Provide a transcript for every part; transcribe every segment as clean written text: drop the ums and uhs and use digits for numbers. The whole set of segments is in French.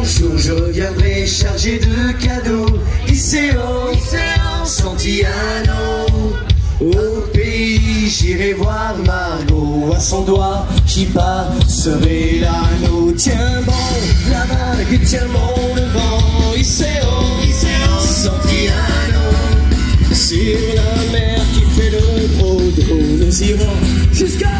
jour je reviendrai chargé de cadeaux. Iseo, Santillano. Au pays, j'irai voir Margot. À son doigt, j'y passerai l'anneau. Tiens bon, la vague, tiens bon le vent. Iseo, Santillano. Sur la mer qui fait le gros dos, nous irons jusqu'à...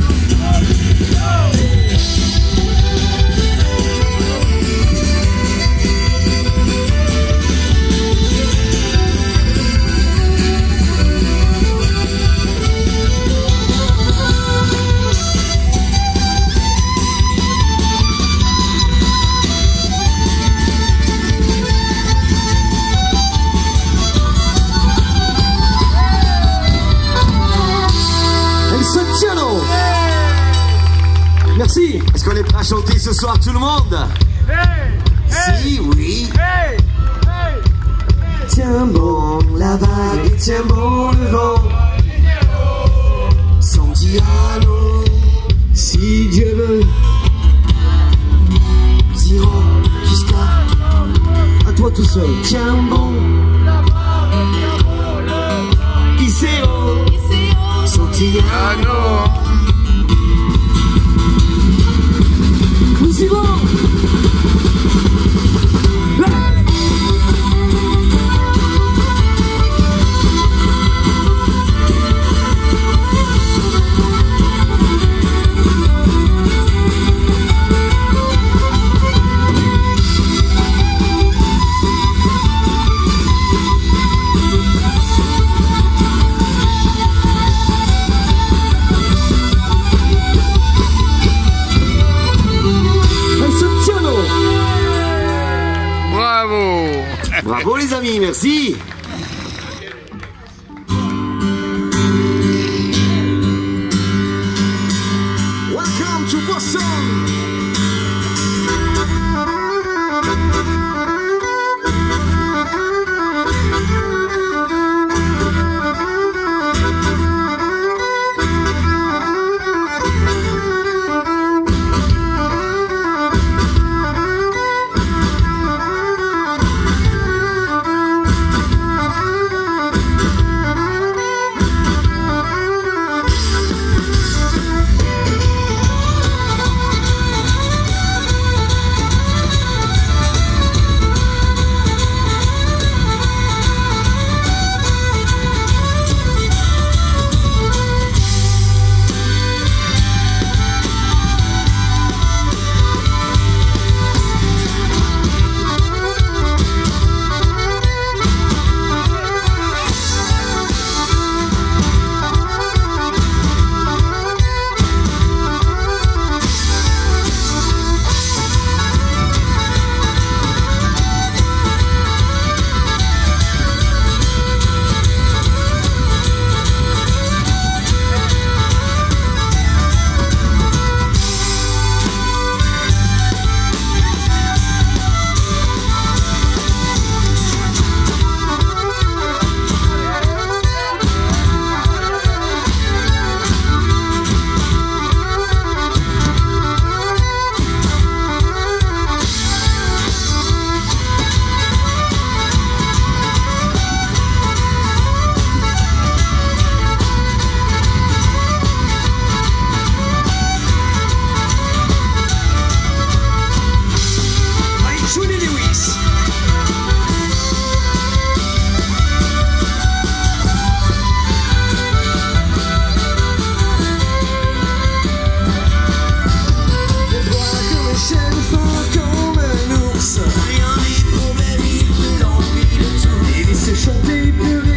Merci. Est-ce qu'on est prêt à chanter ce soir tout le monde? Si, oui. Tiens bon la vague et tiens bon le vent. Santillano, si Dieu veut, nous irons jusqu'à... À toi tout seul. Tiens bon Iseo, Santillano. Nous y vont. Bravo les amis, merci. Welcome to Boston. Chanter plus